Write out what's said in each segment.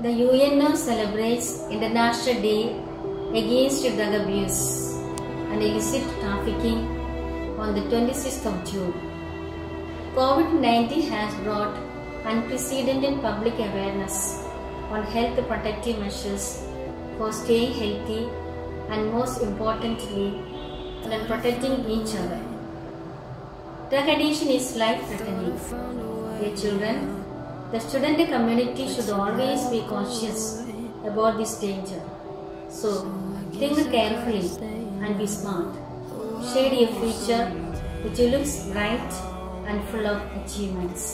The UNO celebrates International Day Against Drug Abuse and Illicit Trafficking on the 26th of June. COVID-19 has brought unprecedented public awareness on health protective measures for staying healthy and, most importantly, on protecting each other. Drug addiction is life-threatening. Dear children, the student community should always be conscious about this danger. So, think carefully and be smart. Shade your future which looks bright and full of achievements.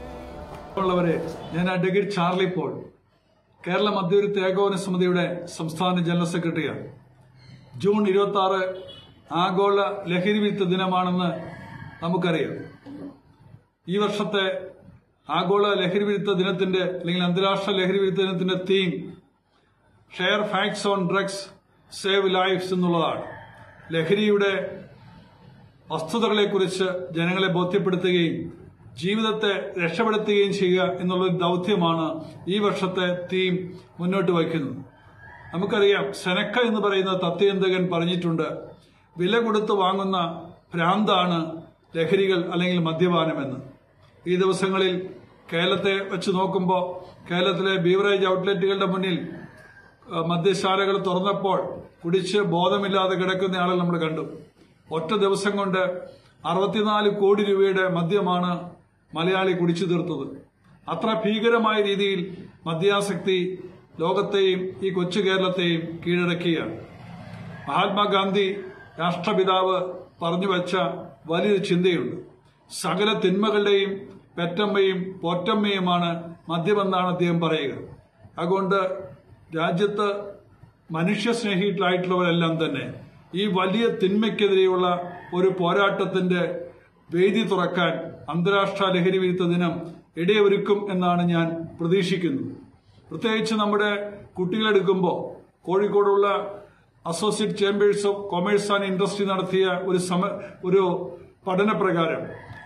ഞാൻ advocate Charlie Paul, Kerala മദ്യവിരുദ്ധ ഏകോപന സമിതിയുടെ സംസ്ഥാന general സെക്രട്ടറിയാണ്. June 26 ആഗോള ലഹരി വിരുദ്ധ ദിനമാണെന്ന് നമുക്കറിയാം. ഈ വർഷത്തെ ആഗോള ലഹരി വിരുദ്ധ ദിനത്തിന്റെ അല്ലെങ്കിൽ അന്താരാഷ്ട്ര ലഹരി വിരുദ്ധ ദിനത്തിന്റെ theme share facts on drugs save lives എന്നുള്ളതാണ്. ലഹരിയുടെ വസ്തുതകളെക്കുറിച്ച് ജനങ്ങളെ ബോധ്യപ്പെടുത്തുകയും ജീവിതത്തെ രക്ഷപ്പെടുത്തുകയും ചെയ്യുക എന്നുള്ളൊരു ദൌത്യമാണ് ഈ വർഷത്തെ തീം മുന്നോട്ട് വയ്ക്കുന്നത്. നമുക്കറിയാം, സെനക്ക എന്ന് പറയുന്ന തത്വചിന്തകൻ പറഞ്ഞിട്ടുണ്ട്, വില കൊടുത്ത് വാങ്ങുന്ന ഭ്രാന്താണ് ലഹരികൾ അല്ലെങ്കിൽ മദ്യപാനമെന്ന്. ഈ ദിവസങ്ങളിൽ കേരളത്തെ വെച്ച് നോക്കുമ്പോൾ കേരളത്തിലെ ബീവറേജ് ഔട്ട്ലെറ്റുകളുടെ മുന്നിൽ മദ്യശാലകൾ തുറന്നപ്പോൾ കുടിച്ച് ബോധമില്ലാതെ കിടക്കുന്ന ആളുകൾ നമ്മൾ കണ്ടു. ഒറ്റ ദിവസം കൊണ്ട് 64 കോടി രൂപയുടെ മദ്യമാണ് മലയാളി കുടിച്ചു തീർത്തത്. അത്ര ഭീകരമായ രീതിയിൽ മദ്യാസക്തി ലോകത്തെയും ഈ കൊച്ചു കേരളത്തെയും കീഴടക്കുകയാണ്. മഹാത്മാഗാന്ധി രാഷ്ട്രപിതാവ് പറഞ്ഞു വച്ച വലിയൊരു ചിന്തയുണ്ട്. സകല തിന്മകളുടെയും പെറ്റമ്മയും പോറ്റമ്മയുമാണ് മദ്യമെന്നാണ് അദ്ദേഹം പറയുക. അതുകൊണ്ട് രാജ്യത്ത് മനുഷ്യസ്നേഹികളായിട്ടുള്ളവരെല്ലാം തന്നെ ഈ വലിയ തിന്മയ്ക്കെതിരെയുള്ള ഒരു പോരാട്ടത്തിന്റെ വേദി തുറക്കാൻ അന്താരാഷ്ട്ര ലഹരി വിരുദ്ധ ദിനം ഇടയൊരുക്കും എന്നാണ് ഞാൻ പ്രതീക്ഷിക്കുന്നത്. പ്രത്യേകിച്ച് നമ്മുടെ കുട്ടികളെടുക്കുമ്പോൾ കോഴിക്കോടുള്ള associate chambers of commerce and industry നടത്തിയ ഒരു പഠനപ്രകാരം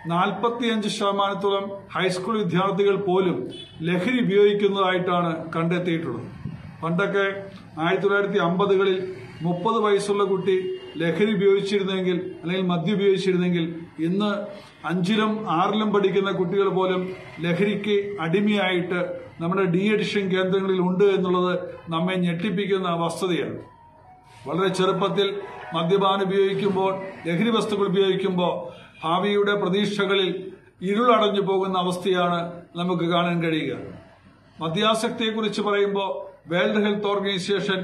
45% ഹൈസ്കൂൾ വിദ്യാർത്ഥികൾ പോലും ലഹരി ഉപയോഗിക്കുന്നതായിട്ടാണ് കണ്ടെത്തിയിട്ടുള്ളത്. പണ്ടൊക്കെ 1950കളിൽ 30 വയസ്സുള്ള കുട്ടി ലഹരി ഉപയോഗിച്ചിരുന്നെങ്കിൽ അല്ലെങ്കിൽ മദ്യം ഉപയോഗിച്ചിരുന്നെങ്കിൽ ഇന്ന് 5ലും 6ലും പഠിക്കുന്ന കുട്ടികൾ പോലും ലഹരിക്ക് അടിമയായിട്ട് നമ്മുടെ ഡി അഡിക്ഷൻ കേന്ദ്രങ്ങളിൽ ഉണ്ട് എന്നുള്ളത് നമ്മെ ഞെട്ടിപ്പിക്കുന്ന വസ്തുതയാണ്. വളരെ ചെറുപ്പത്തിൽ മദ്യപാനം ഉപയോഗിക്കുമ്പോൾ, ലഹരി വസ്തുക്കൾ ഉപയോഗിക്കുമ്പോൾ ഭാവിയുടെ പ്രതീക്ഷകളിൽ ഇരുളടഞ്ഞു പോകുന്ന അവസ്ഥയാണ് നമുക്ക് കാണാൻ കഴിയുക. മദ്യാസക്തിയെക്കുറിച്ച് പറയുമ്പോൾ വേൾഡ് ഹെൽത്ത് ഓർഗനൈസേഷൻ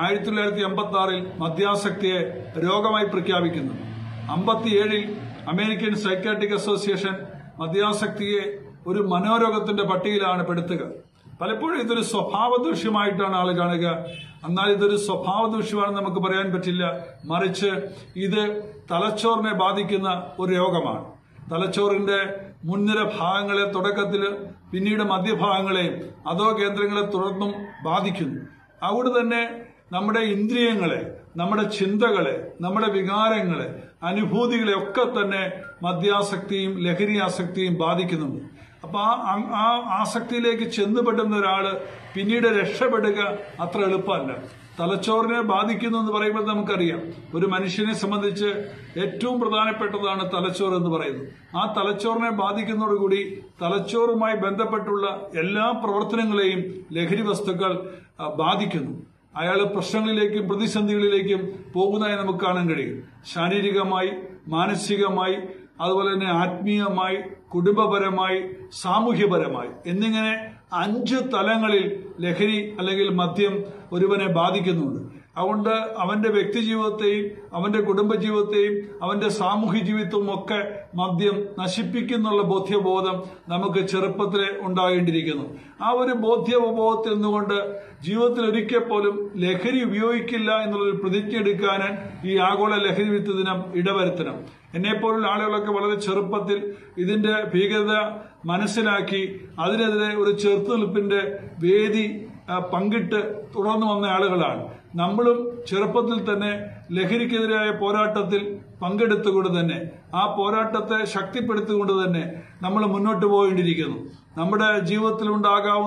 1986 മദ്യാസക്തിയെ രോഗമായി പ്രഖ്യാപിക്കുന്നു. 57 അമേരിക്കൻ സൈക്കാട്രിക് അസോസിയേഷൻ മദ്യാസക്തിയെ ഒരു മനോരോഗത്തിന്റെ പട്ടികയിലാണ് പെടുത്തുക. പലപ്പോഴും ഇതൊരു സ്വഭാവ ദൂഷ്യമായിട്ടാണ് ആൾ കാണുക. എന്നാൽ ഇതൊരു സ്വഭാവ ദൂഷ്യമാണെന്ന് നമുക്ക് പറയാൻ പറ്റില്ല. മറിച്ച് ഇത് തലച്ചോറിനെ ബാധിക്കുന്ന ഒരു രോഗമാണ്. തലച്ചോറിന്റെ മുൻനിര ഭാഗങ്ങളെ തുടക്കത്തിൽ, പിന്നീട് മധ്യഭാഗങ്ങളെയും അധോ കേന്ദ്രങ്ങളെ തുടർന്നും ബാധിക്കുന്നു. അതുകൊണ്ട് തന്നെ നമ്മുടെ ഇന്ദ്രിയങ്ങളെ, നമ്മുടെ ചിന്തകളെ, നമ്മുടെ വികാരങ്ങളെ, അനുഭൂതികളെ ഒക്കെ തന്നെ മദ്യാസക്തിയും ലഹരി ആസക്തിയും ബാധിക്കുന്നുണ്ട്. അപ്പൊ ആ ആസക്തിയിലേക്ക് ചെന്നുപെടുന്ന ഒരാള് പിന്നീട് രക്ഷപ്പെടുക അത്ര എളുപ്പമല്ല. തലച്ചോറിനെ ബാധിക്കുന്നു എന്ന് പറയുമ്പോൾ നമുക്കറിയാം, ഒരു മനുഷ്യനെ സംബന്ധിച്ച് ഏറ്റവും പ്രധാനപ്പെട്ടതാണ് തലച്ചോറ് എന്ന് പറയുന്നത്. ആ തലച്ചോറിനെ ബാധിക്കുന്നതോടുകൂടി തലച്ചോറുമായി ബന്ധപ്പെട്ടുള്ള എല്ലാ പ്രവർത്തനങ്ങളെയും ലഹരി വസ്തുക്കൾ ബാധിക്കുന്നു. അയാൾ പ്രശ്നങ്ങളിലേക്കും പ്രതിസന്ധികളിലേക്കും പോകുന്നതായി നമുക്ക് കാണാൻ കഴിയും. ശാരീരികമായി, മാനസികമായി, അതുപോലെ തന്നെ ആത്മീയമായി, കുടുംബപരമായി, സാമൂഹ്യപരമായി എന്നിങ്ങനെ 5 തലങ്ങളിൽ ലഹരി അല്ലെങ്കിൽ മദ്യം ഒരുവനെ ബാധിക്കുന്നുണ്ട്. അതുകൊണ്ട് അവന്റെ വ്യക്തിജീവിതത്തെയും അവന്റെ കുടുംബജീവിതത്തെയും അവന്റെ സാമൂഹ്യ ജീവിതവും ഒക്കെ മദ്യം നശിപ്പിക്കുന്നുള്ള ബോധ്യബോധം നമുക്ക് ചെറുപ്പത്തിലെ ഉണ്ടാകേണ്ടിയിരിക്കുന്നു. ആ ഒരു ബോധ്യബോധത്തിൽ നിന്നുകൊണ്ട് ജീവിതത്തിൽ ഒരിക്കൽ പോലും ലഹരി ഉപയോഗിക്കില്ല എന്നുള്ളൊരു പ്രതിജ്ഞ എടുക്കാൻ ഈ ആഗോള ലഹരി വിരുദ്ധ ദിനം ഇടവരുത്തണം. എന്നെപ്പോലുള്ള ആളുകളൊക്കെ വളരെ ചെറുപ്പത്തിൽ ഇതിന്റെ ഭീകരത മനസ്സിലാക്കി അതിനെതിരെ ഒരു ചെറുത്തുനിൽപ്പിന്റെ വേദി പങ്കിട്ട് തുടർന്നു വന്ന ആളുകളാണ്. നമ്മളും ചെറുപ്പത്തിൽ തന്നെ ലഹരിക്കെതിരായ പോരാട്ടത്തിൽ പങ്കെടുത്തുകൊണ്ട് തന്നെ ആ പോരാട്ടത്തെ ശക്തിപ്പെടുത്തിക്കൊണ്ട് തന്നെ നമ്മൾ മുന്നോട്ട് പോകേണ്ടിയിരിക്കുന്നു. നമ്മുടെ ജീവിതത്തിൽ ഉണ്ടാകാവുന്ന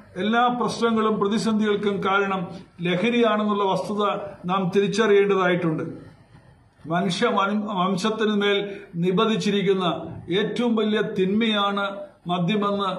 എല്ലാ പ്രശ്നങ്ങളും പ്രതിസന്ധികൾക്കും കാരണം ലഹരിയാണെന്നുള്ള വസ്തുത നാം തിരിച്ചറിയേണ്ടതായിട്ടുണ്ട്. മനുഷ്യ വംശത്തിനു മേൽ നിബന്ധിച്ചിരിക്കുന്ന ഏറ്റവും വലിയ തിന്മയാണ് മദ്യമെന്ന്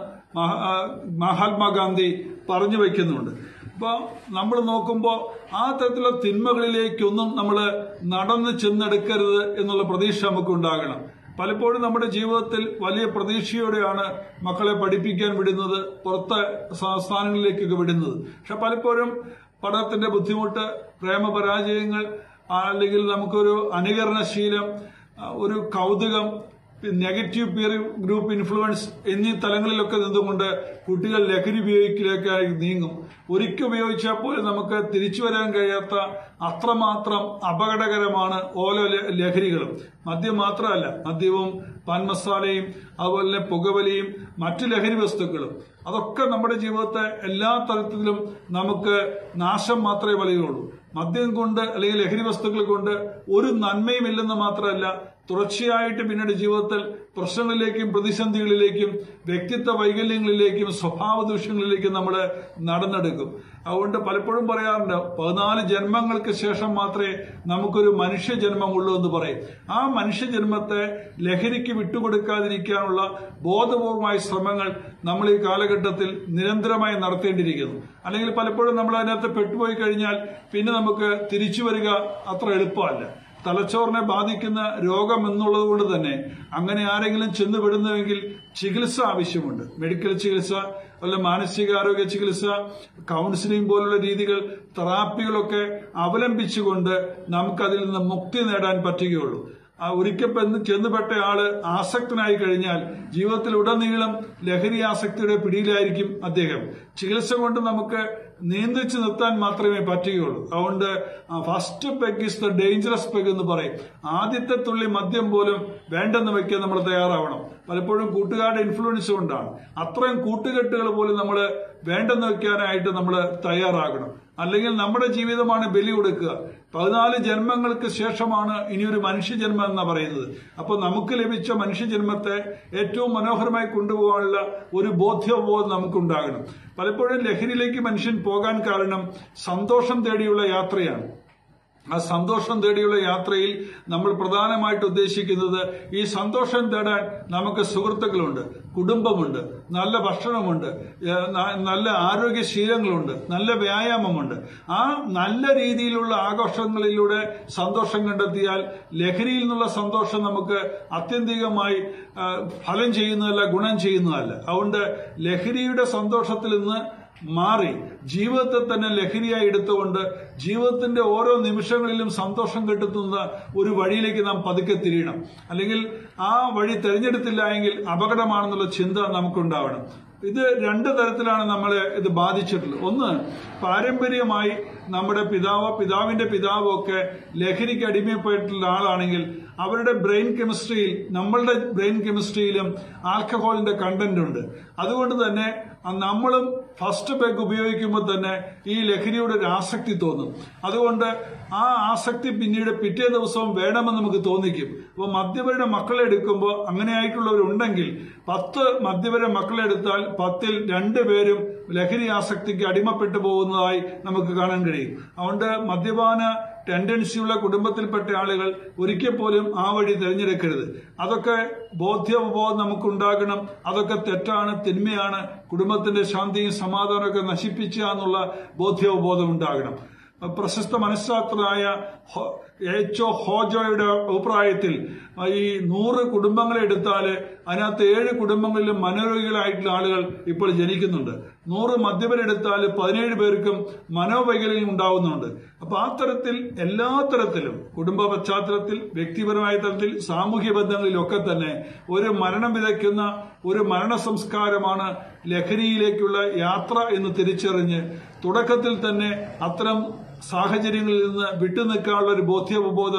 മഹാത്മാഗാന്ധി പറഞ്ഞു വയ്ക്കുന്നുണ്ട്. അപ്പോൾ നമ്മൾ നോക്കുമ്പോൾ ആ തരത്തിലുള്ള തിന്മകളിലേക്കൊന്നും നമ്മൾ നടന്ന് ചെന്നെടുക്കരുത് എന്നുള്ള പ്രതീക്ഷ നമുക്ക് ഉണ്ടാകണം. പലപ്പോഴും നമ്മുടെ ജീവിതത്തിൽ വലിയ പ്രതീക്ഷയോടെയാണ് മക്കളെ പഠിപ്പിക്കാൻ വിടുന്നത്, പുറത്തെ സംസ്ഥാനങ്ങളിലേക്കൊക്കെ വിടുന്നത്. പക്ഷെ പലപ്പോഴും പഠനത്തിന്റെ ബുദ്ധിമുട്ട്, പ്രേമപരാജയങ്ങൾ, അല്ലെങ്കിൽ നമുക്കൊരു അനുകരണശീലം, ഒരു കൗതുകം, നെഗറ്റീവ് പിയർ ഗ്രൂപ്പ് ഇൻഫ്ലുവൻസ് എന്നീ തലങ്ങളിലൊക്കെ നിന്നുകൊണ്ട് കുട്ടികൾ ലഹരി ഉപയോഗിക്കലേക്കായി നീങ്ങും. ഒരിക്കൽ ഉപയോഗിച്ചാൽ പോലും നമുക്ക് തിരിച്ചു വരാൻ കഴിയാത്ത അത്രമാത്രം അപകടകരമാണ് ഓരോ ലഹരികളും. മദ്യം മാത്രമല്ല, മദ്യവും പാൻമസാലയും അതുപോലെ പുകവലിയും മറ്റു ലഹരി വസ്തുക്കളും അതൊക്കെ നമ്മുടെ ജീവിതത്തെ എല്ലാ തരത്തിലും നമുക്ക് നാശം മാത്രമേ വലയുള്ളൂ. മദ്യം കൊണ്ട് അല്ലെങ്കിൽ ലഹരി വസ്തുക്കൾ കൊണ്ട് ഒരു നന്മയും ഇല്ലെന്ന് മാത്രമല്ല, തുടർച്ചയായിട്ട് പിന്നീട് ജീവിതത്തിൽ പ്രശ്നങ്ങളിലേക്കും പ്രതിസന്ധികളിലേക്കും വ്യക്തിത്വ വൈകല്യങ്ങളിലേക്കും സ്വഭാവ ദൂഷ്യങ്ങളിലേക്കും നമ്മൾ നടന്നെടുക്കും. അതുകൊണ്ട് പലപ്പോഴും പറയാറുണ്ട്, 14 ജന്മങ്ങൾക്ക് ശേഷം മാത്രമേ നമുക്കൊരു മനുഷ്യജന്മമുള്ളൂ എന്ന് പറയും. ആ മനുഷ്യജന്മത്തെ ലഹരിക്ക് വിട്ടുകൊടുക്കാതിരിക്കാനുള്ള ബോധപൂർവമായ ശ്രമങ്ങൾ നമ്മൾ ഈ കാലഘട്ടത്തിൽ നിരന്തരമായി നടത്തേണ്ടിയിരിക്കുന്നു. അല്ലെങ്കിൽ പലപ്പോഴും നമ്മൾ അതിനകത്ത് പെട്ടുപോയി കഴിഞ്ഞാൽ പിന്നെ നമുക്ക് തിരിച്ചു വരിക അത്ര എളുപ്പമല്ല. തലച്ചോറിനെ ബാധിക്കുന്ന രോഗം എന്നുള്ളത് കൊണ്ട് തന്നെ അങ്ങനെ ആരെങ്കിലും ചെന്നുപെടുന്നുവെങ്കിൽ ചികിത്സ ആവശ്യമുണ്ട്. മെഡിക്കൽ ചികിത്സ, അല്ല മാനസികാരോഗ്യ ചികിത്സ, കൗൺസിലിംഗ് പോലുള്ള രീതികൾ, തെറാപ്പികളൊക്കെ അവലംബിച്ചുകൊണ്ട് നമുക്കതിൽ നിന്ന് മുക്തി നേടാൻ പറ്റുകയുള്ളൂ. ഒരിക്കൽ ചെന്നുപെട്ട ആള് ആസക്തനായി കഴിഞ്ഞാൽ ജീവിതത്തിൽ ഉടനീളം ലഹരി ആസക്തിയുടെ പിടിയിലായിരിക്കും അദ്ദേഹം. ചികിത്സ കൊണ്ട് നമുക്ക് നിയന്ത്രിച്ചു നിർത്താൻ മാത്രമേ പറ്റുകയുള്ളൂ. അതുകൊണ്ട് first peg is the dangerous peg എന്ന് പറയും. ആദ്യത്തെ തുള്ളി മദ്യം പോലും വേണ്ടെന്ന് വെക്കാൻ നമ്മൾ തയ്യാറാവണം. പലപ്പോഴും കൂട്ടുകാരുടെ ഇൻഫ്ലുവൻസ് കൊണ്ടാണ്. അത്രയും കൂട്ടുകെട്ടുകൾ പോലും നമ്മൾ വേണ്ടെന്ന് വെക്കാനായിട്ട് നമ്മൾ തയ്യാറാകണം. അല്ലെങ്കിൽ നമ്മുടെ ജീവിതമാണ് ബലി കൊടുക്കുക. 14 ജന്മങ്ങൾക്ക് ശേഷമാണ് ഇനിയൊരു മനുഷ്യജന്മം എന്ന് പറയുന്നത്. അപ്പോൾ നമുക്ക് ലഭിച്ച മനുഷ്യജന്മത്തെ ഏറ്റവും മനോഹരമായി കൊണ്ടുപോകാനുള്ള ഒരു ബോധ്യബോധം നമുക്കുണ്ടാകണം. പലപ്പോഴും ലഹരിയിലേക്ക് മനുഷ്യൻ പോകാൻ കാരണം സന്തോഷം തേടിയുള്ള യാത്രയാണ്. ആ സന്തോഷം തേടിയുള്ള യാത്രയിൽ നമ്മൾ പ്രധാനമായിട്ട് ഉദ്ദേശിക്കുന്നത്, ഈ സന്തോഷം തേടാൻ നമുക്ക് സുഹൃത്തുക്കളുണ്ട്, കുടുംബമുണ്ട്, നല്ല ഭക്ഷണമുണ്ട്, നല്ല ആരോഗ്യശീലങ്ങളുണ്ട്, നല്ല വ്യായാമമുണ്ട്. ആ നല്ല രീതിയിലുള്ള ആഘോഷങ്ങളിലൂടെ സന്തോഷം കണ്ടെത്തിയാൽ ലഹരിയിൽ നിന്നുള്ള സന്തോഷം നമുക്ക് ആത്യന്തികമായി ഫലം ചെയ്യുന്നതല്ല, ഗുണം ചെയ്യുന്നതല്ല. അതുകൊണ്ട് ലഹരിയുടെ സന്തോഷത്തിൽ നിന്ന് മാറി ജീവിതത്തെ തന്നെ ലഹരിയായി എടുത്തുകൊണ്ട് ജീവിതത്തിന്റെ ഓരോ നിമിഷങ്ങളിലും സന്തോഷം കണ്ടെത്തുന്ന ഒരു വഴിയിലേക്ക് നാം പതുക്കെ തിരിയണം. അല്ലെങ്കിൽ ആ വഴി തെരഞ്ഞെടുത്തില്ല എങ്കിൽ അപകടമാണെന്നുള്ള ചിന്ത നമുക്കുണ്ടാവണം. ഇത് 2 തരത്തിലാണ് നമ്മളെ ഇത് ബാധിച്ചിട്ടുള്ളത്. ഒന്ന്, പാരമ്പര്യമായി നമ്മുടെ പിതാവിന്റെ പിതാവും ഒക്കെ ലഹരിക്ക് അടിമപ്പെട്ടിട്ടുള്ള ആളാണെങ്കിൽ അവരുടെ ബ്രെയിൻ കെമിസ്ട്രിയിൽ നമ്മളുടെ ബ്രെയിൻ കെമിസ്ട്രിയിലും ആൽക്കഹോളിന്റെ കണ്ടന്റ് ഉണ്ട്. അതുകൊണ്ട് തന്നെ നമ്മളും ഫസ്റ്റ് പെഗ് ഉപയോഗിക്കുമ്പോൾ തന്നെ ഈ ലഹരിയുടെ ഒരു ആസക്തി തോന്നും. അതുകൊണ്ട് ആ ആസക്തി പിന്നീട് പിറ്റേ ദിവസവും വേണമെന്ന് നമുക്ക് തോന്നിക്കും. അപ്പോൾ മദ്യപരുടെ മക്കളെ എടുക്കുമ്പോൾ അങ്ങനെ ആയിട്ടുള്ളവരുണ്ടെങ്കിൽ 10 മദ്യപര മക്കളെ എടുത്താൽ 10ൽ 2 പേരും ലഹരി ആസക്തിക്ക് അടിമപ്പെട്ടു പോകുന്നതായി നമുക്ക് കാണാൻ കഴിയും. അതുകൊണ്ട് മദ്യപാന ടെൻഡൻസിയുള്ള കുടുംബത്തിൽപ്പെട്ട ആളുകൾ ഒരിക്കൽ പോലും ആ വഴി തിരഞ്ഞെടുക്കരുത്. അതൊക്കെ ബോധ്യബോധം നമുക്കുണ്ടാകണം. അതൊക്കെ തെറ്റാണ്, തിന്മയാണ്, കുടുംബത്തിന്റെ ശാന്തിയും സമാധാനമൊക്കെ നശിപ്പിക്കുക എന്നുള്ള ബോധ്യബോധം ഉണ്ടാകണം. പ്രശസ്ത മനഃശാസ്ത്രജ്ഞനായ എച്ച്.ഒ. ഹോജോയുടെ അഭിപ്രായത്തിൽ ഈ 100 കുടുംബങ്ങളെ എടുത്താൽ അതിനകത്ത് 7 കുടുംബങ്ങളിലും മനോരോഗികളായിട്ടുള്ള ആളുകൾ ഇപ്പോൾ ജനിക്കുന്നുണ്ട്. 100 മദ്യപരെടുത്താൽ 17 പേർക്കും മനോവൈകല്യം ഉണ്ടാവുന്നുണ്ട്. അപ്പൊ ആ തരത്തിൽ എല്ലാ തരത്തിലും കുടുംബ പശ്ചാത്തലത്തിൽ, വ്യക്തിപരമായ തലത്തിൽ, സാമൂഹ്യ ബന്ധങ്ങളിലൊക്കെ തന്നെ ഒരു മരണം വിതയ്ക്കുന്ന ഒരു മരണ സംസ്കാരമാണ് ലഹരിയിലേക്കുള്ള യാത്ര എന്ന് തിരിച്ചറിഞ്ഞ് തുടക്കത്തിൽ തന്നെ അത്തരം സാഹചര്യങ്ങളിൽ നിന്ന് വിട്ടുനിൽക്കാനുള്ള ഒരു ബോധ്യബോധം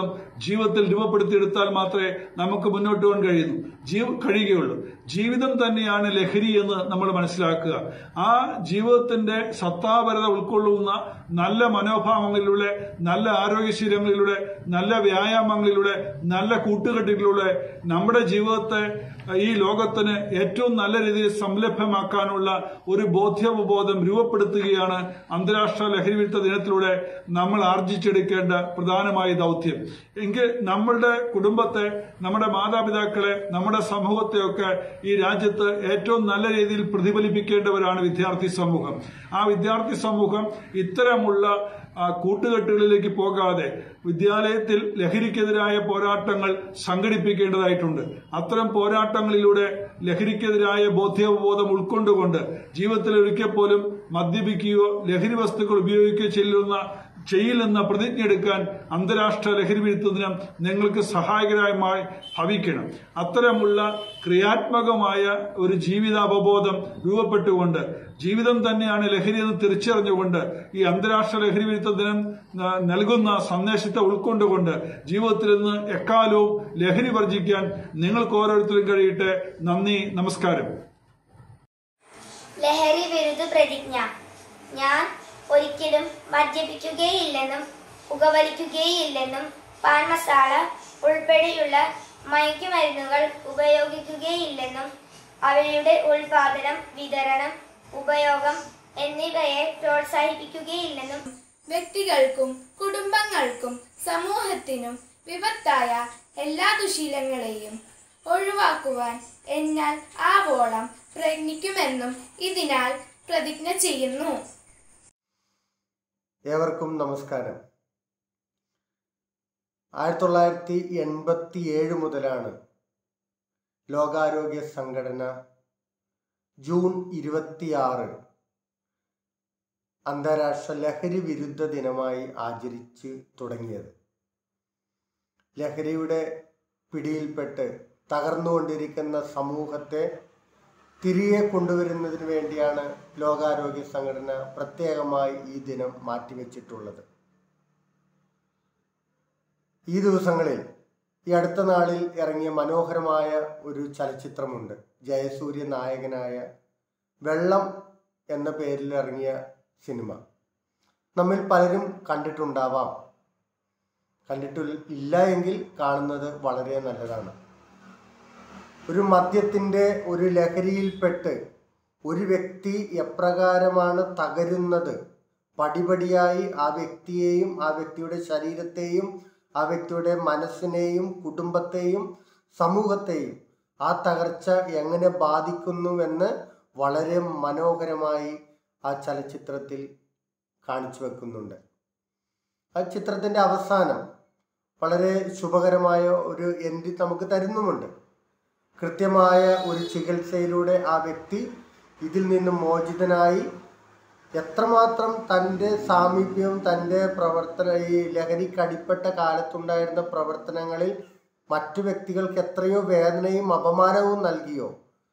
ജീവിതത്തിൽ രൂപപ്പെടുത്തിയെടുത്താൽ മാത്രമേ നമുക്ക് മുന്നോട്ട് പോകാൻ കഴിയുകയുള്ളൂ. ജീവിതം തന്നെയാണ് ലഹരി എന്ന് നമ്മൾ മനസ്സിലാക്കുക. ആ ജീവിതത്തിന്റെ സത്താപരത ഉൾക്കൊള്ളുന്ന നല്ല മനോഭാവങ്ങളിലൂടെ, നല്ല ആരോഗ്യശീലങ്ങളിലൂടെ, നല്ല വ്യായാമങ്ങളിലൂടെ, നല്ല കൂട്ടുകെട്ടുകളിലൂടെ നമ്മുടെ ജീവിതത്തെ ഈ ലോകത്തിന് ഏറ്റവും നല്ല രീതിയിൽ സംലഭ്യമാക്കാനുള്ള ഒരു ബോധ്യാവബോധം രൂപപ്പെടുത്തുകയാണ് അന്താരാഷ്ട്ര ലഹരി വിരുദ്ധ ദിനത്തിലൂടെ നമ്മൾ ആർജിച്ചെടുക്കേണ്ട പ്രധാനമായ ദൗത്യം. എങ്കിൽ നമ്മളുടെ കുടുംബത്തെ, നമ്മുടെ മാതാപിതാക്കളെ, നമ്മുടെ സമൂഹത്തെയൊക്കെ ഈ രാജ്യത്ത് ഏറ്റവും നല്ല രീതിയിൽ പ്രതിഫലിപ്പിക്കേണ്ടവരാണ് വിദ്യാർത്ഥി സമൂഹം. ആ വിദ്യാർത്ഥി സമൂഹം ഇത്തരമുള്ള കൂട്ടുകെട്ടുകളിലേക്ക് പോകാതെ വിദ്യാലയത്തിൽ ലഹരിക്കെതിരായ പോരാട്ടങ്ങൾ സംഘടിപ്പിക്കേണ്ടതായിട്ടുണ്ട്. അത്തരം പോരാട്ടങ്ങളിലൂടെ ലഹരിക്കെതിരായ ബോധ്യാവബോധം ഉൾക്കൊണ്ടുകൊണ്ട് ജീവിതത്തിൽ ഒരിക്കൽ പോലും മദ്യപിക്കുകയോ ലഹരി വസ്തുക്കൾ ഉപയോഗിക്കുകയോ ചെയ്യില്ലെന്ന പ്രതിജ്ഞ എടുക്കാൻ അന്താരാഷ്ട്ര ലഹരി വിരുദ്ധ ദിനം നിങ്ങൾക്ക് സഹായകരമായി ഭവിക്കണം. അത്തരമുള്ള ക്രിയാത്മകമായ ഒരു ജീവിതാവബോധം രൂപപ്പെട്ടുകൊണ്ട് ജീവിതം തന്നെയാണ് ലഹരി എന്ന് തിരിച്ചറിഞ്ഞുകൊണ്ട് ഈ അന്താരാഷ്ട്ര ലഹരി വിരുദ്ധ ദിനം നൽകുന്ന സന്ദേശത്തെ ഉൾക്കൊണ്ടുകൊണ്ട് ജീവിതത്തിൽ നിന്ന് എക്കാലവും ലഹരി വർജിക്കാൻ നിങ്ങൾക്ക് ഓരോരുത്തരും കഴിയട്ടെ. നന്ദി, നമസ്കാരം. ലഹരി വിരുദ്ധ പ്രതിജ്ഞ. ഞാൻ ഒരിക്കലും മദ്യപിക്കുകയില്ലെന്നും പുകവലിക്കുകയില്ലെന്നും പാൻ മസാല ഉൾപ്പെടെയുള്ള മയക്കുമരുന്നുകൾ ഉപയോഗിക്കുകയില്ലെന്നും അവയുടെ ഉൽപാദനം, വിതരണം, ഉപയോഗം എന്നിവയെ പ്രോത്സാഹിപ്പിക്കുകയില്ലെന്നും വ്യക്തികൾക്കും കുടുംബങ്ങൾക്കും സമൂഹത്തിനും വിപത്തായ എല്ലാ ദുശീലങ്ങളെയും ഒഴിവാക്കുവാൻ എന്നാൽ ആവോളം പ്രയത്നിക്കുമെന്നും ഇതിനാൽ പ്രതിജ്ഞ ചെയ്യുന്നു. ഏവർക്കും നമസ്കാരം. 1987 മുതലാണ് ലോകാരോഗ്യ സംഘടന ജൂൺ 26 അന്താരാഷ്ട്ര ലഹരി വിരുദ്ധ ദിനമായി ആചരിച്ചു തുടങ്ങിയത്. ലഹരിയുടെ പിടിയിൽപ്പെട്ട് തകർന്നുകൊണ്ടിരിക്കുന്ന സമൂഹത്തെ തിരികെ കൊണ്ടുവരുന്നതിന് വേണ്ടിയാണ് ലോകാരോഗ്യ സംഘടന പ്രത്യേകമായി ഈ ദിനം മാറ്റിവെച്ചിട്ടുള്ളത്. ഈ ദിവസങ്ങളിൽ, ഈ അടുത്ത നാളിൽ ഇറങ്ങിയ മനോഹരമായ ഒരു ചലച്ചിത്രമുണ്ട്. ജയസൂര്യ നായകനായ വെള്ളം എന്ന പേരിൽ ഇറങ്ങിയ സിനിമ നമ്മിൽ പലരും കണ്ടിട്ടുണ്ടാവാം. കണ്ടിട്ടില്ല എങ്കിൽ കാണുന്നത് വളരെ നല്ലതാണ്. ഒരു മദ്യത്തിൻ്റെ ഒരു ലഹരിയിൽപ്പെട്ട് ഒരു വ്യക്തി എപ്രകാരമാണ് തകരുന്നത്, പടിപടിയായി ആ വ്യക്തിയെയും ആ വ്യക്തിയുടെ ശരീരത്തെയും ആ വ്യക്തിയുടെ മനസ്സിനെയും കുടുംബത്തെയും സമൂഹത്തെയും ആ തകർച്ച എങ്ങനെ ബാധിക്കുന്നുവെന്ന് വളരെ മനോഹരമായി ആ ചലച്ചിത്രത്തിൽ കാണിച്ചു വെക്കുന്നുണ്ട്. ആ ചിത്രത്തിൻ്റെ അവസാനം വളരെ ശുഭകരമായ ഒരു എൻഡ് നമുക്ക് തരുന്നുമുണ്ട്. കൃത്യമായ ഒരു ചികിത്സയിലൂടെ ആ വ്യക്തി ഇതിൽ നിന്നും മോചിതനായി എത്രമാത്രം തൻ്റെ സാമീപ്യവും തൻ്റെ ഈ ലഹരിക്കടിപ്പെട്ട കാലത്തുണ്ടായിരുന്ന പ്രവർത്തനങ്ങളിൽ മറ്റു വ്യക്തികൾക്ക് എത്രയോ വേദനയും അപമാനവും നൽകിയോ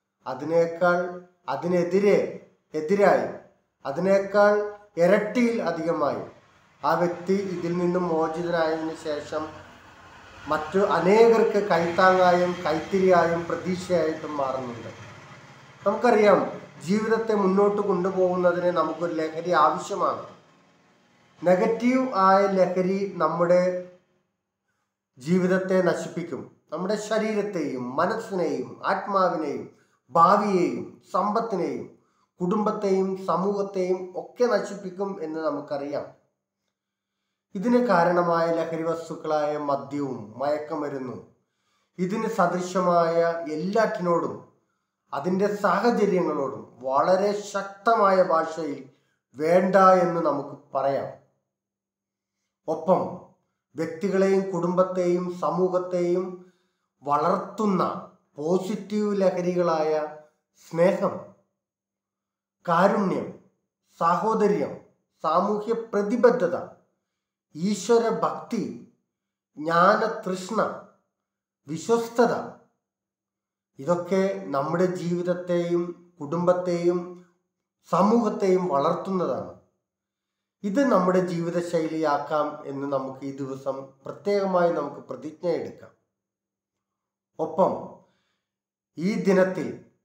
അതിനെതിരായി അതിനേക്കാൾ ഇരട്ടിയിൽ അധികമായി ആ വ്യക്തി ഇതിൽ നിന്നും മോചിതനായതിനു ശേഷം മറ്റു അനേകർക്ക് കൈത്താങ്ങായും കൈത്തിരിയായും പ്രതീക്ഷയായിട്ടും മാറുന്നുണ്ട്. നമുക്കറിയാം, ജീവിതത്തെ മുന്നോട്ട് കൊണ്ടുപോകുന്നതിന് നമുക്കൊരു ലഹരി ആവശ്യമാണ്. നെഗറ്റീവ് ആയ ലഹരി നമ്മുടെ ജീവിതത്തെ നശിപ്പിക്കും. നമ്മുടെ ശരീരത്തെയും മനസ്സിനെയും ആത്മാവിനെയും ഭാവിയെയും സമ്പത്തിനെയും കുടുംബത്തെയും സമൂഹത്തെയും ഒക്കെ നശിപ്പിക്കും എന്ന് നമുക്കറിയാം. ഇതിന് കാരണമായ ലഹരി വസ്തുക്കളായ മദ്യവും മയക്കമരുന്നും ഇതിന് സദൃശമായ എല്ലാറ്റിനോടും അതിൻ്റെ സാഹചര്യങ്ങളോടും വളരെ ശക്തമായ ഭാഷയിൽ വേണ്ട എന്ന് നമുക്ക് പറയാം. ഒപ്പം വ്യക്തികളെയും കുടുംബത്തെയും സമൂഹത്തെയും വളർത്തുന്ന പോസിറ്റീവ് ലഹരികളായ സ്നേഹം, കാരുണ്യം, സാഹോദര്യം, സാമൂഹ്യ പ്രതിബദ്ധത, ഈശ്വര ഭക്തി, ജ്ഞാനതൃഷ്ണ, വിശ്വസ്തത, ഇതൊക്കെ നമ്മുടെ ജീവിതത്തെയും കുടുംബത്തെയും സമൂഹത്തെയും വളർത്തുന്നതാണ്. ഇത് നമ്മുടെ ജീവിതശൈലിയാക്കാം എന്ന് നമുക്ക് ഈ ദിവസം പ്രത്യേകമായി നമുക്ക് പ്രതിജ്ഞ എടുക്കാം. ഒപ്പം ഈ ദിനത്തിൽ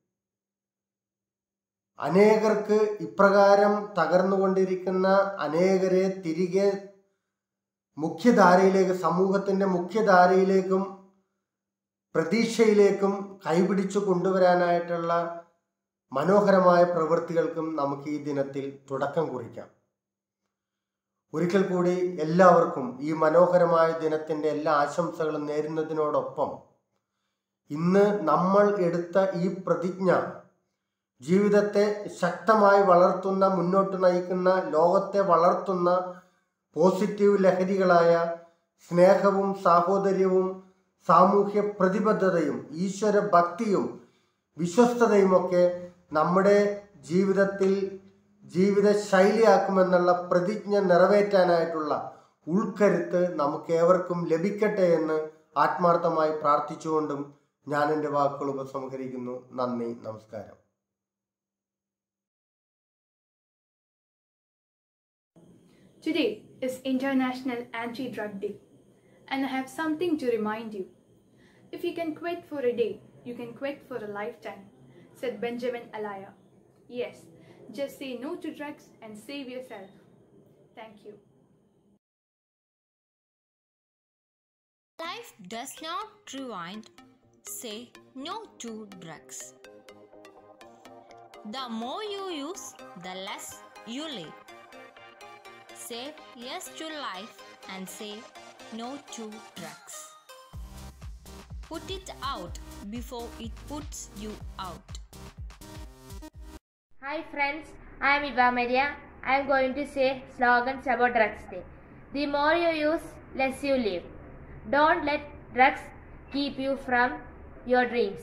അനേകർക്ക് ഇപ്രകാരം തകർന്നുകൊണ്ടിരിക്കുന്ന അനേകരെ തിരികെ മുഖ്യധാരയിലേക്ക്, സമൂഹത്തിൻ്റെ മുഖ്യധാരയിലേക്കും പ്രതീക്ഷയിലേക്കും കൈപിടിച്ചു കൊണ്ടുവരാനായിട്ടുള്ള മനോഹരമായ പ്രവൃത്തികൾക്കും നമുക്ക് ഈ ദിനത്തിൽ തുടക്കം കുറിക്കാം. ഒരിക്കൽ കൂടി എല്ലാവർക്കും ഈ മനോഹരമായ ദിനത്തിൻ്റെ എല്ലാ ആശംസകളും നേരുന്നതിനോടൊപ്പം ഇന്ന് നമ്മൾ എടുത്ത ഈ പ്രതിജ്ഞ ജീവിതത്തെ ശക്തമായി വളർത്തുന്ന, മുന്നോട്ട് നയിക്കുന്ന, ലോകത്തെ വളർത്തുന്ന പോസിറ്റീവ് ലഹരികളായ സ്നേഹവും സാഹോദര്യവും സാമൂഹ്യ പ്രതിബദ്ധതയും ഈശ്വര ഭക്തിയും വിശ്വസ്തതയുമൊക്കെ നമ്മുടെ ജീവിതത്തിൽ ജീവിത ശൈലിയാക്കുമെന്നുള്ള പ്രതിജ്ഞ നിറവേറ്റാനായിട്ടുള്ള ഉൾക്കരുത്ത് നമുക്കേവർക്കും ലഭിക്കട്ടെ എന്ന് ആത്മാർത്ഥമായി പ്രാർത്ഥിച്ചുകൊണ്ടും ഞാൻ എൻ്റെ വാക്കുകൾ ഉപസംഹരിക്കുന്നു. നന്ദി, നമസ്കാരം. Today is International Anti-Drug Day, and I have something to remind you. If you can quit for a day, you can quit for a lifetime, said Benjamin Alaya. Yes, just say no to drugs and save yourself. Thank you. Life does not rewind. Say no to drugs. The more you use, the less you live. Say yes to life and say no to drugs. Put it out before it puts you out. Hi friends, I am Iva Maria. I am going to say slogans about Drugs Day. The more you use, less you live. Don't let drugs keep you from your dreams.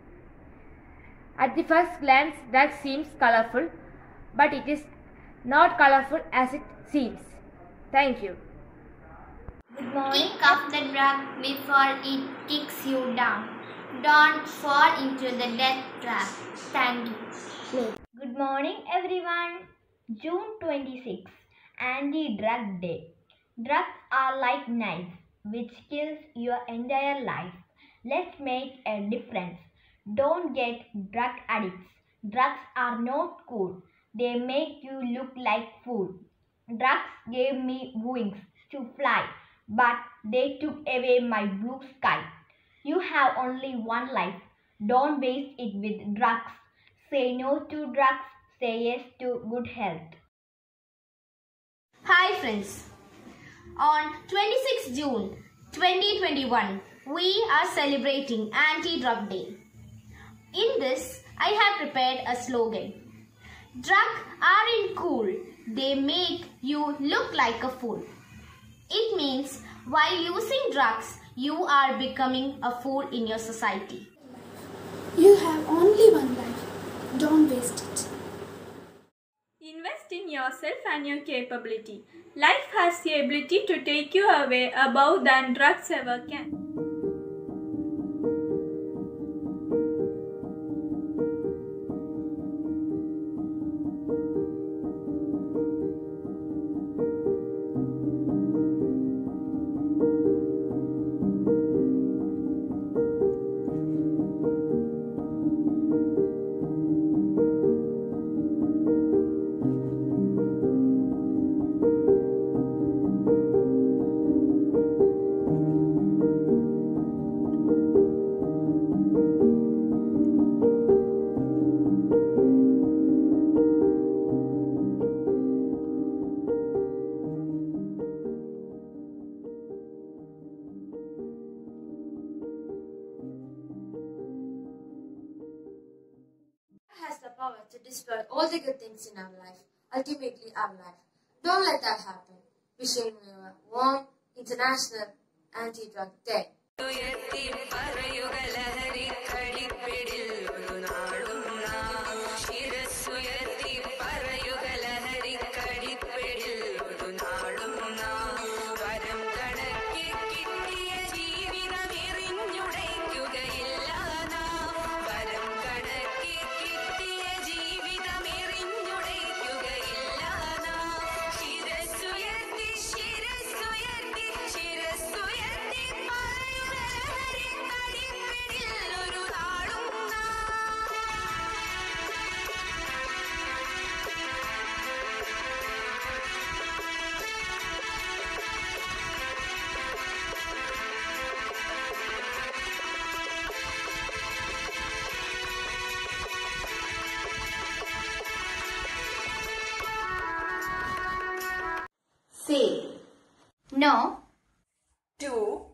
At the first glance, drugs seems colorful, but it is not colorful as it seems. Thank you. Good morning. Kick off the drug before it kicks you down. Don't fall into the death trap. Thank you. Good morning everyone. June 26, Anti-Drug Day. Drugs are like knives which kills your entire life. Let's make a difference. Don't get drug addicts. Drugs are not cool. They make you look like fool. Drugs gave me wings to fly, but they took away my blue sky. You have only one life. Don't waste it with drugs. Say no to drugs. Say yes to good health. Hi friends. On 26 June 2021, we are celebrating Anti-Drug Day. In this, I have prepared a slogan. Drugs aren't cool. They make you look like a fool. It means while using drugs, you are becoming a fool in your society. You have only one life. Don't waste it. Invest in yourself and your capability. Life has the ability to take you away above than drugs ever can. Has the power to destroy all the good things in our life, ultimately our life. Don't let that happen. Wishing you a warm International Anti-Drug Day. ശിരസ്സുയർത്തി Say. No. To.